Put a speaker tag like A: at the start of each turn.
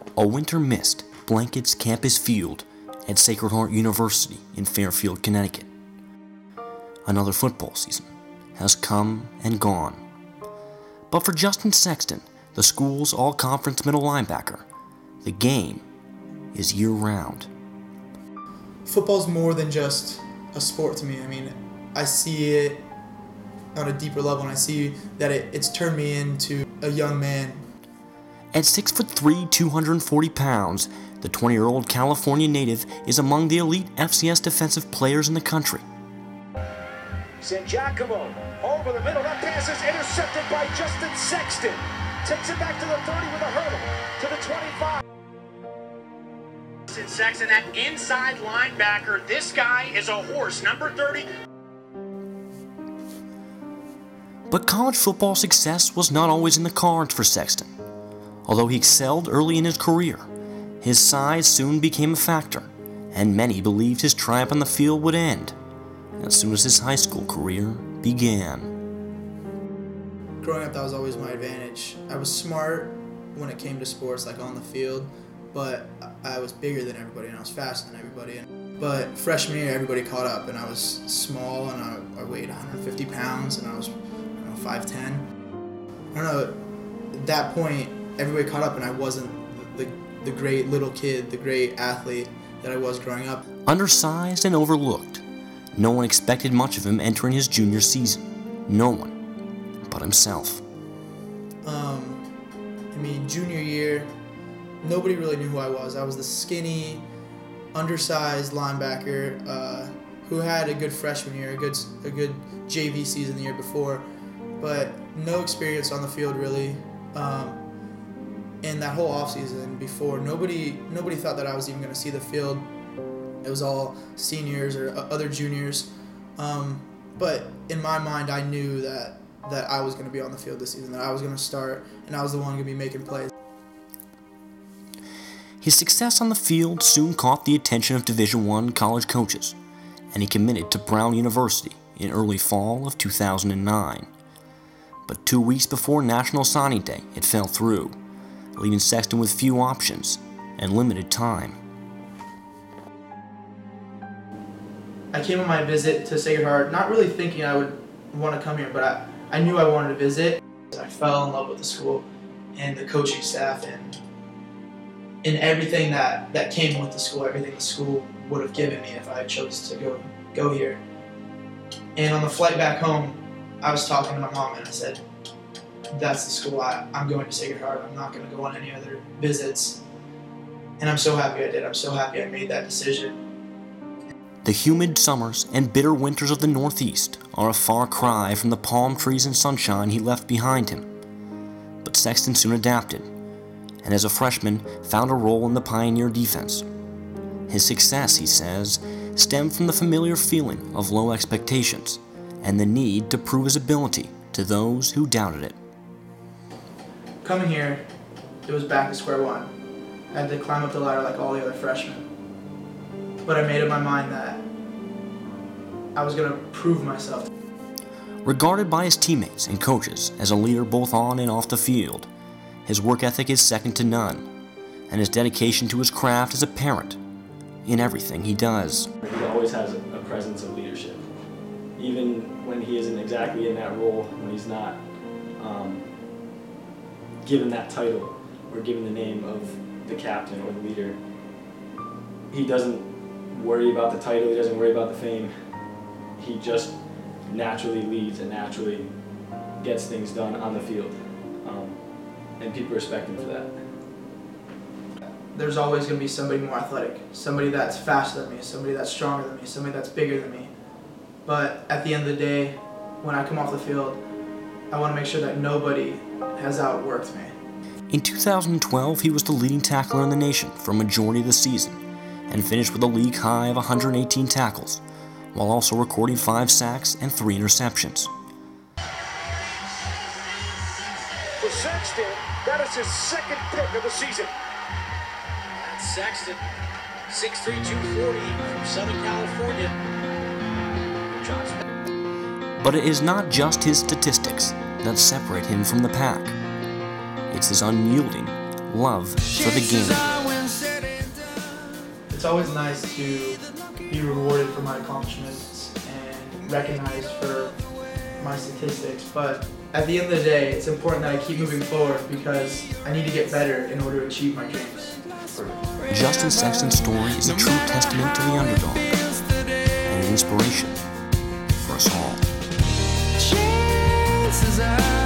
A: A winter mist blankets campus field at Sacred Heart University in Fairfield, Connecticut. Another football season has come and gone. But for Justin Sexton, the school's all-conference middle linebacker, the game is year-round.
B: Football's more than just a sport to me. I mean, I see it on a deeper level, and I see that it's turned me into a young man.
A: At 6'3", 240 pounds, the 20-year-old California native is among the elite FCS defensive players in the country.
C: San Giacomo over the middle. That pass is intercepted by Justin Sexton. Takes it back to the 30 with a hurdle to the 25.
D: Justin Sexton, that inside linebacker. This guy is a horse, number 30.
A: But college football success was not always in the cards for Sexton. Although he excelled early in his career, his size soon became a factor, and many believed his triumph on the field would end as soon as his high school career began.
B: Growing up, that was always my advantage. I was smart when it came to sports, like on the field, but I was bigger than everybody and I was faster than everybody. But freshman year, everybody caught up, and I was small, and I weighed 150 pounds, and I was 5'10". I don't know, at that point, everybody caught up, and I wasn't the great little kid, the great athlete that I was growing up.
A: Undersized and overlooked, no one expected much of him entering his junior season. No one but himself.
B: Junior year, nobody really knew who I was. I was the skinny, undersized linebacker who had a good freshman year, a good JV season the year before, but no experience on the field really. And that whole offseason before, nobody thought that I was even going to see the field. It was all seniors or other juniors. But in my mind, I knew that I was going to be on the field this season, that I was going to start, and I was the one going to be making plays.
A: His success on the field soon caught the attention of Division I college coaches, and he committed to Brown University in early fall of 2009. But 2 weeks before National Signing Day, it fell through, leaving Sexton with few options and limited time.
B: I came on my visit to Sacred Heart, not really thinking I would want to come here, but I knew I wanted to visit. I fell in love with the school and the coaching staff and everything that came with the school, everything the school would have given me if I chose to go here. And on the flight back home, I was talking to my mom and I said, that's the school. I'm going to Sacred Heart. I'm not going to go on any other visits. And I'm so happy I did. I'm so happy I made that decision.
A: The humid summers and bitter winters of the Northeast are a far cry from the palm trees and sunshine he left behind him. But Sexton soon adapted, and as a freshman found a role in the Pioneer defense. His success, he says, stemmed from the familiar feeling of low expectations and the need to prove his ability to those who doubted it.
B: Coming here, it was back to square one. I had to climb up the ladder like all the other freshmen. But I made up my mind that I was going to prove myself.
A: Regarded by his teammates and coaches as a leader both on and off the field, his work ethic is second to none, and his dedication to his craft is apparent in everything he does.
E: He always has a presence of leadership, even when he isn't exactly in that role, when he's not given that title or given the name of the captain or the leader. He doesn't worry about the title, he doesn't worry about the fame. He just naturally leads and naturally gets things done on the field. And people respect him for that.
B: There's always going to be somebody more athletic, somebody that's faster than me, somebody that's stronger than me, somebody that's bigger than me. But at the end of the day, when I come off the field, I want to make sure that nobody has outworked me.
A: In 2012, he was the leading tackler in the nation for a majority of the season and finished with a league high of 118 tackles, while also recording 5 sacks and 3 interceptions.
C: For Sexton, that is his second pick of the season.
D: That's Sexton, 6'3", 240 from Southern California.
A: But it is not just his statistics that separate him from the pack. It's his unyielding, love for the game.
B: It's always nice to be rewarded for my accomplishments and recognized for my statistics, but at the end of the day, it's important that I keep moving forward because I need to get better in order to achieve my dreams.
A: Justin Sexton's story is a true testament to the underdog and an inspiration for us all.